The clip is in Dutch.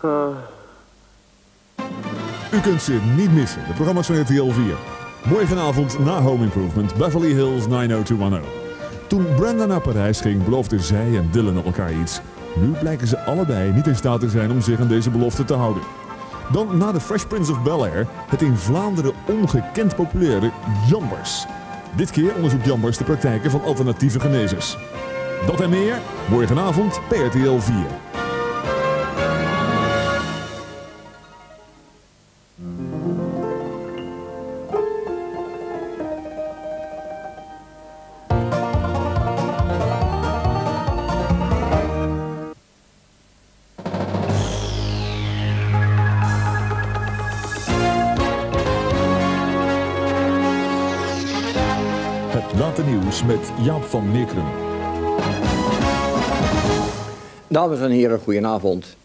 U kunt ze niet missen, de programma's van RTL 4. Morgenavond na Home Improvement, Beverly Hills 90210. Toen Brenda naar Parijs ging, beloofden zij en Dylan elkaar iets. Nu blijken ze allebei niet in staat te zijn om zich aan deze belofte te houden. Dan na de Fresh Prince of Bel-Air, het in Vlaanderen ongekend populaire Jambers. Dit keer onderzoekt Jambers de praktijken van alternatieve genezers. Dat en meer, morgenavond bij RTL 4. Het late nieuws met Jaap van Meekeren. Dames en heren, goedenavond.